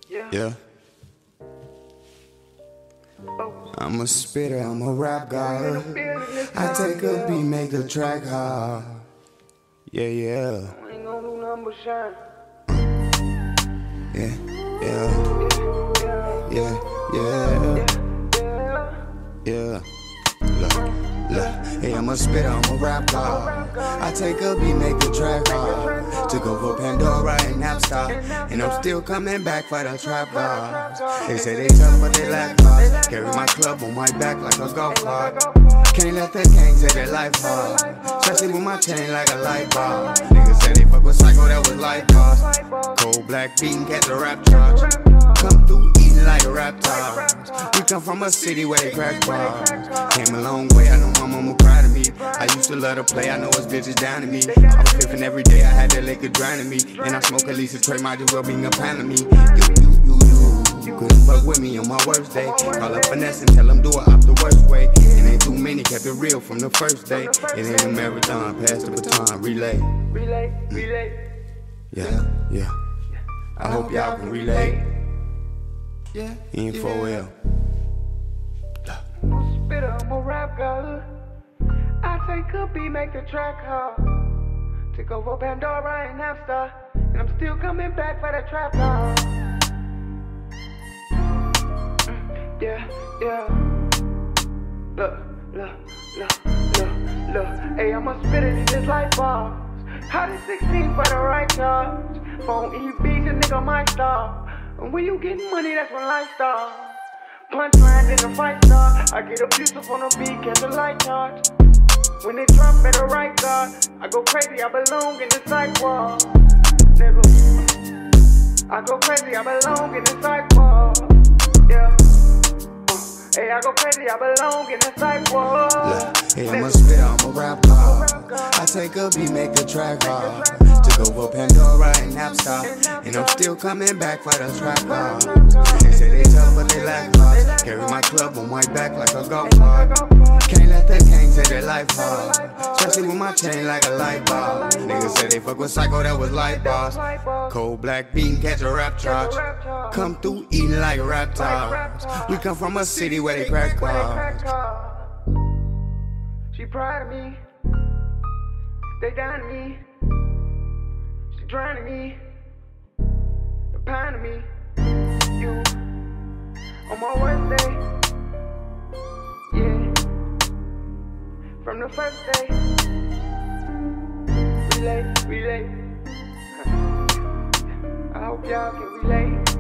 Yeah. I'm a spitter, I'm a rap god. I take a beat, make the track hard. Yeah. Ain't gonna do nothing but shine. Yeah. Look. Hey, I'm a spitter, I'm a rap god. I take a beat, make the track hard. Took over Pandora and Napstar, and I'm still coming back for the trap gods. They say they tough, but they lack cars. Carry my club on my back like a golf cart. Can't let the gang say their life hard, especially with my chain like a light bar. Niggas say they fuck with Psycho, that was light bars. Cold black bean, catch a rap charge. Come through eating like a rap tars. We come from a city where they crack bars. Came a long way, I know my mama proud of me. I used to love to play, I know it's bitches down to me. I was piffin' every day, I had that liquor drowning me. And I smoke at least a tray, might as well be a pound of me. You couldn't fuck with me on my worst day. Call up Finesse and tell them do it up the worst way. It ain't too many, kept it real from the first day. It ain't a marathon, pass the baton, relay. Yeah. I hope y'all can relate. Yeah. In 4L. I'm a spitter, I'm a rap god. I take a beat, make the track hard. Took over Pandora and Napstar, and I'm still coming back for the trap hard. Yeah. Look. Hey, I'm a spitter, these is life bars. Hot as 16 for the right charge. Phone EBs, a nigga my star. And when you get money, that's when life starts. Punchlines in a 5-star. I get abusive on the beat, catch a light charge. When they drop at the right guard, I go crazy, I belong in the psych ward. Nigga, I go crazy, I belong in the psych ward. Yeah. Hey, I go crazy, I belong in the psych ward. Hey, I'm a spitter, I'm a rap god. I take a beat, make the track hard. Took over Pandora and Napstar, and I'm still coming back for the trap hard. They say they tough, but they lack cars. Carry my club on my back like a golf cart. Can't let the gang say their life hard, especially with my chain like a light bar. Niggas say they fuck with Psycho, that was light bars. Cold black bean, catch a rap charge. Come through eating like rap tars. We come from a city where they crack cars. She proud of me. They down to me. She drowning me. The pound of me. You on my worst day. Yeah. From the first day. Relate. I hope y'all can relate.